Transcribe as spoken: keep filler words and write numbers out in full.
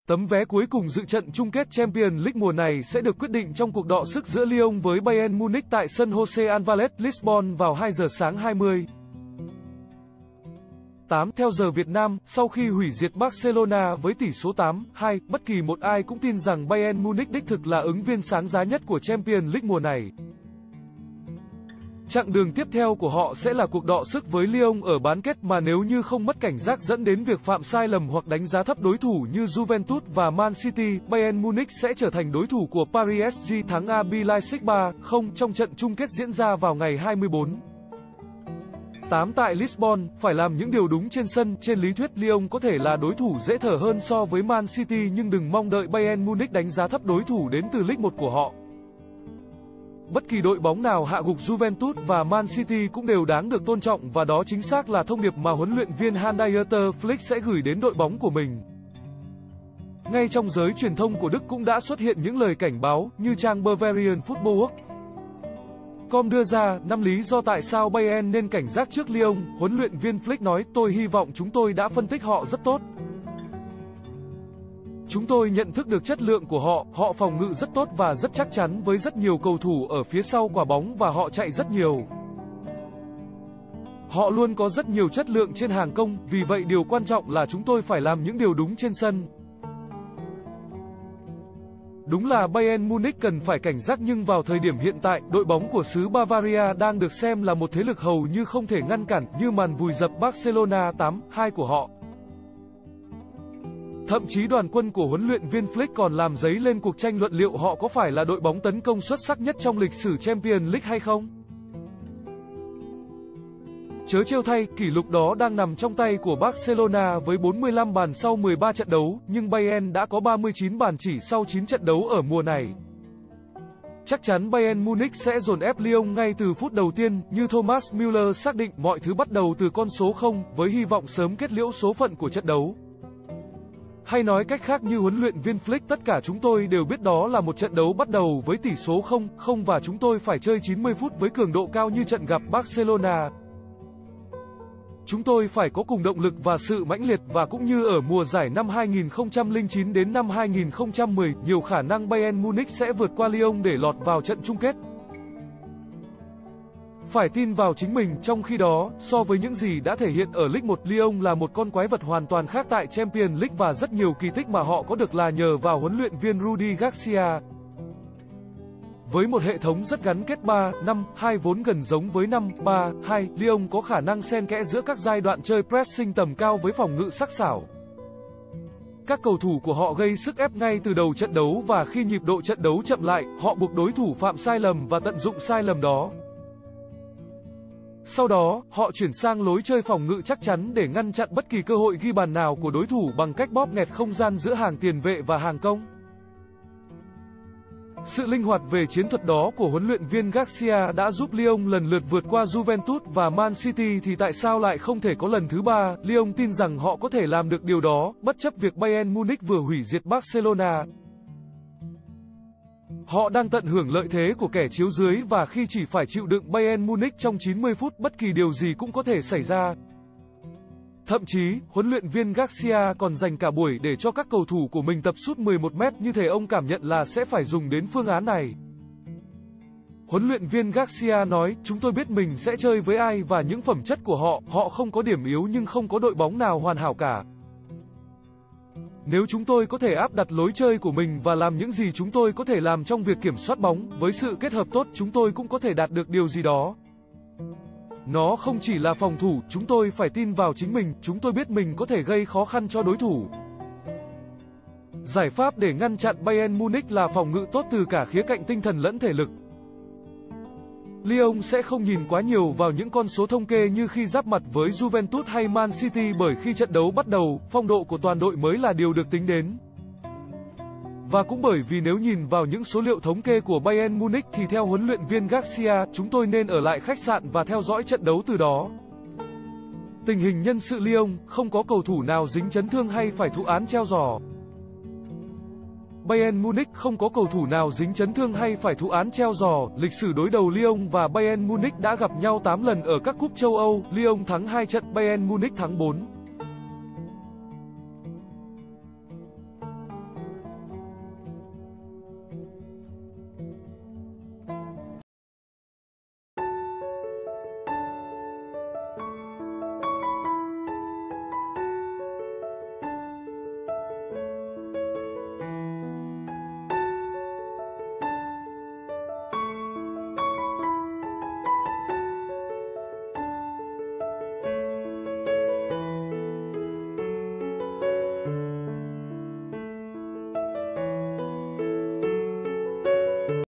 Tấm vé cuối cùng dự trận chung kết Champions League mùa này sẽ được quyết định trong cuộc đọ sức giữa Lyon với Bayern Munich tại sân Jose Alvalade, Lisbon vào hai giờ sáng hai mươi tám theo giờ Việt Nam. Sau khi hủy diệt Barcelona với tỷ số tám hai, bất kỳ một ai cũng tin rằng Bayern Munich đích thực là ứng viên sáng giá nhất của Champions League mùa này. Chặng đường tiếp theo của họ sẽ là cuộc đọ sức với Lyon ở bán kết, mà nếu như không mất cảnh giác dẫn đến việc phạm sai lầm hoặc đánh giá thấp đối thủ như Juventus và Man City, Bayern Munich sẽ trở thành đối thủ của Paris ét giê thắng rờ bê Leipzig ba không trong trận chung kết diễn ra vào ngày hai mươi bốn tháng tám tại Lisbon. Phải làm những điều đúng trên sân. Trên lý thuyết, Lyon có thể là đối thủ dễ thở hơn so với Man City, nhưng đừng mong đợi Bayern Munich đánh giá thấp đối thủ đến từ League một của họ. Bất kỳ đội bóng nào hạ gục Juventus và Man City cũng đều đáng được tôn trọng, và đó chính xác là thông điệp mà huấn luyện viên Hans-Dieter Flick sẽ gửi đến đội bóng của mình. Ngay trong giới truyền thông của Đức cũng đã xuất hiện những lời cảnh báo, như trang Bavarian Football chấm com đưa ra, năm lý do tại sao Bayern nên cảnh giác trước Lyon. Huấn luyện viên Flick nói, tôi hy vọng chúng tôi đã phân tích họ rất tốt. Chúng tôi nhận thức được chất lượng của họ, họ phòng ngự rất tốt và rất chắc chắn với rất nhiều cầu thủ ở phía sau quả bóng và họ chạy rất nhiều. Họ luôn có rất nhiều chất lượng trên hàng công, vì vậy điều quan trọng là chúng tôi phải làm những điều đúng trên sân. Đúng là Bayern Munich cần phải cảnh giác, nhưng vào thời điểm hiện tại, đội bóng của xứ Bavaria đang được xem là một thế lực hầu như không thể ngăn cản, như màn vùi dập Barcelona tám hai của họ. Thậm chí đoàn quân của huấn luyện viên Flick còn làm dấy lên cuộc tranh luận liệu họ có phải là đội bóng tấn công xuất sắc nhất trong lịch sử Champions League hay không. Chớ trêu thay, kỷ lục đó đang nằm trong tay của Barcelona với bốn mươi lăm bàn sau mười ba trận đấu, nhưng Bayern đã có ba mươi chín bàn chỉ sau chín trận đấu ở mùa này. Chắc chắn Bayern Munich sẽ dồn ép Lyon ngay từ phút đầu tiên, như Thomas Müller xác định, mọi thứ bắt đầu từ con số không, với hy vọng sớm kết liễu số phận của trận đấu. Hay nói cách khác, như huấn luyện viên Flick, tất cả chúng tôi đều biết đó là một trận đấu bắt đầu với tỷ số không không và chúng tôi phải chơi chín mươi phút với cường độ cao như trận gặp Barcelona. Chúng tôi phải có cùng động lực và sự mãnh liệt, và cũng như ở mùa giải năm hai nghìn không trăm lẻ chín đến năm hai nghìn không trăm mười, nhiều khả năng Bayern Munich sẽ vượt qua Lyon để lọt vào trận chung kết. Phải tin vào chính mình. Trong khi đó, so với những gì đã thể hiện ở League một, Lyon là một con quái vật hoàn toàn khác tại Champions League, và rất nhiều kỳ tích mà họ có được là nhờ vào huấn luyện viên Rudi Garcia. Với một hệ thống rất gắn kết ba năm hai vốn gần giống với năm ba hai, Lyon có khả năng xen kẽ giữa các giai đoạn chơi pressing tầm cao với phòng ngự sắc sảo. Các cầu thủ của họ gây sức ép ngay từ đầu trận đấu, và khi nhịp độ trận đấu chậm lại, họ buộc đối thủ phạm sai lầm và tận dụng sai lầm đó. Sau đó, họ chuyển sang lối chơi phòng ngự chắc chắn để ngăn chặn bất kỳ cơ hội ghi bàn nào của đối thủ bằng cách bóp nghẹt không gian giữa hàng tiền vệ và hàng công. Sự linh hoạt về chiến thuật đó của huấn luyện viên Garcia đã giúp Lyon lần lượt vượt qua Juventus và Man City, thì tại sao lại không thể có lần thứ ba? Lyon tin rằng họ có thể làm được điều đó, bất chấp việc Bayern Munich vừa hủy diệt Barcelona. Họ đang tận hưởng lợi thế của kẻ chiếu dưới, và khi chỉ phải chịu đựng Bayern Munich trong chín mươi phút, bất kỳ điều gì cũng có thể xảy ra. Thậm chí, huấn luyện viên Garcia còn dành cả buổi để cho các cầu thủ của mình tập sút mười một mét, như thể ông cảm nhận là sẽ phải dùng đến phương án này. Huấn luyện viên Garcia nói, chúng tôi biết mình sẽ chơi với ai và những phẩm chất của họ, họ không có điểm yếu nhưng không có đội bóng nào hoàn hảo cả. Nếu chúng tôi có thể áp đặt lối chơi của mình và làm những gì chúng tôi có thể làm trong việc kiểm soát bóng, với sự kết hợp tốt, chúng tôi cũng có thể đạt được điều gì đó. Nó không chỉ là phòng thủ, chúng tôi phải tin vào chính mình, chúng tôi biết mình có thể gây khó khăn cho đối thủ. Giải pháp để ngăn chặn Bayern Munich là phòng ngự tốt từ cả khía cạnh tinh thần lẫn thể lực. Lyon sẽ không nhìn quá nhiều vào những con số thống kê như khi giáp mặt với Juventus hay Man City, bởi khi trận đấu bắt đầu, phong độ của toàn đội mới là điều được tính đến. Và cũng bởi vì nếu nhìn vào những số liệu thống kê của Bayern Munich thì theo huấn luyện viên Garcia, chúng tôi nên ở lại khách sạn và theo dõi trận đấu từ đó. Tình hình nhân sự Lyon, không có cầu thủ nào dính chấn thương hay phải thụ án treo giò. Bayern Munich không có cầu thủ nào dính chấn thương hay phải thụ án treo giò. Lịch sử đối đầu Lyon và Bayern Munich đã gặp nhau tám lần ở các cúp châu Âu. Lyon thắng hai trận, Bayern Munich thắng bốn.